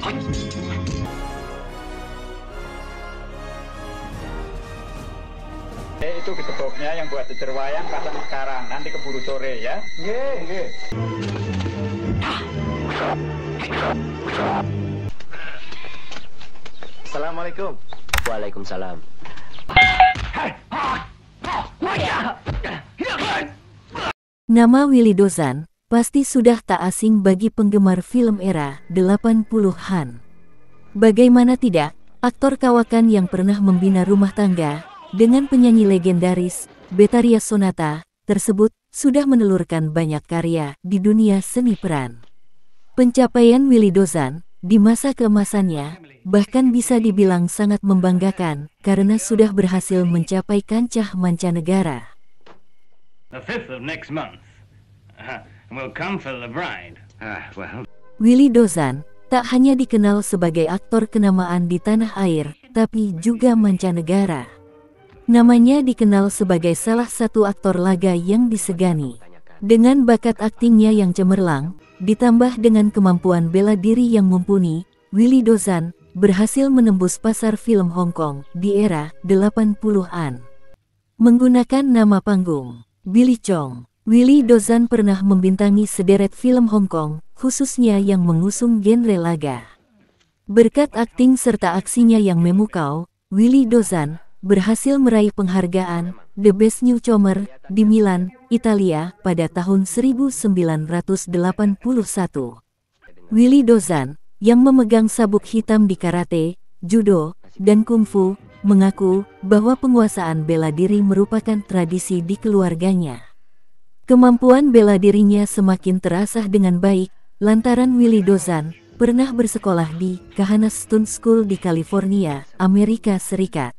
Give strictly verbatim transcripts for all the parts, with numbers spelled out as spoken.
Eh, itu gedeboknya yang buat jejerwayang pasang sekarang, nanti keburu sore ya. Nggih, nggih. Assalamualaikum. Waalaikumsalam. Nama Willy Dozan pasti sudah tak asing bagi penggemar film era delapan puluhan. Bagaimana tidak, aktor kawakan yang pernah membina rumah tangga dengan penyanyi legendaris Betharia Sonata tersebut sudah menelurkan banyak karya di dunia seni peran. Pencapaian Willy Dozan di masa keemasannya bahkan bisa dibilang sangat membanggakan karena sudah berhasil mencapai kancah mancanegara. The fifth of next month. Uh, will come for the bride. Uh, well. Willy Dozan tak hanya dikenal sebagai aktor kenamaan di tanah air, tapi juga mancanegara. Namanya dikenal sebagai salah satu aktor laga yang disegani. Dengan bakat aktingnya yang cemerlang, ditambah dengan kemampuan bela diri yang mumpuni, Willy Dozan berhasil menembus pasar film Hong Kong di era delapan puluhan. Menggunakan nama panggung Billy Chong, Willy Dozan pernah membintangi sederet film Hong Kong, khususnya yang mengusung genre laga. Berkat akting serta aksinya yang memukau, Willy Dozan berhasil meraih penghargaan The Best Newcomer di Milan, Italia pada tahun seribu sembilan ratus delapan puluh satu. Willy Dozan, yang memegang sabuk hitam di karate, judo, dan kungfu, mengaku bahwa penguasaan bela diri merupakan tradisi di keluarganya. Kemampuan bela dirinya semakin terasah dengan baik, lantaran Willy Dozan pernah bersekolah di Kahanas Stunt School di California, Amerika Serikat.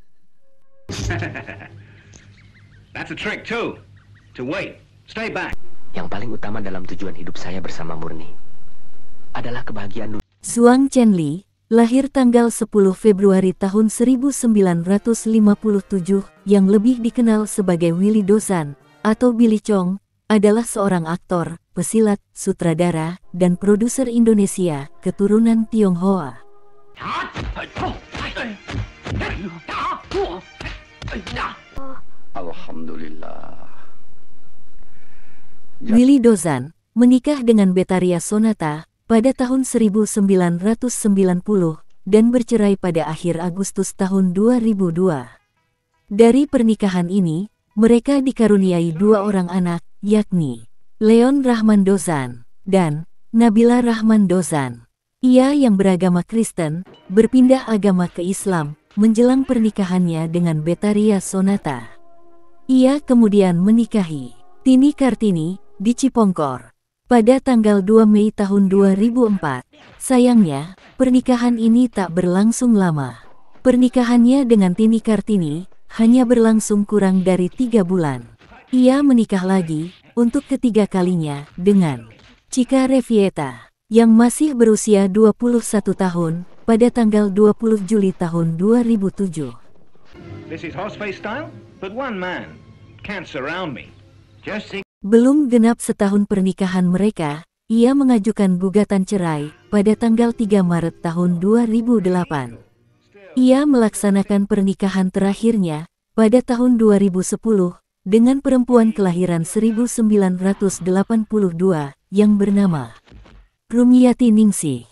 That's a trick too. To wait. Stay back. Yang paling utama dalam tujuan hidup saya bersama Murni adalah kebahagiaan. Suang Chen Li lahir tanggal sepuluh Februari tahun seribu sembilan ratus lima puluh tujuh, yang lebih dikenal sebagai Willy Dozan atau Billy Chong, adalah seorang aktor, pesilat, sutradara, dan produser Indonesia keturunan Tionghoa. Alhamdulillah. Willy Dozan menikah dengan Betharia Sonata pada tahun seribu sembilan ratus sembilan puluh dan bercerai pada akhir Agustus tahun dua ribu dua. Dari pernikahan ini, mereka dikaruniai dua orang anak, yakni Leon Rahman Dozan dan Nabila Rahman Dozan. Ia yang beragama Kristen berpindah agama ke Islam menjelang pernikahannya dengan Betharia Sonata. Ia kemudian menikahi Tini Kartini di Cipongkor pada tanggal dua Mei tahun dua ribu empat. Sayangnya, pernikahan ini tak berlangsung lama. Pernikahannya dengan Tini Kartini hanya berlangsung kurang dari tiga bulan. Ia menikah lagi untuk ketiga kalinya dengan Chika Revieta yang masih berusia dua puluh satu tahun pada tanggal dua puluh Juli tahun dua ribu tujuh. This is horseface style, but one man can't surround me. Just think. Belum genap setahun pernikahan mereka, ia mengajukan gugatan cerai pada tanggal tiga Maret tahun dua ribu delapan. Ia melaksanakan pernikahan terakhirnya pada tahun dua ribu sepuluh dengan perempuan kelahiran seribu sembilan ratus delapan puluh dua yang bernama Rumiati Ningsih.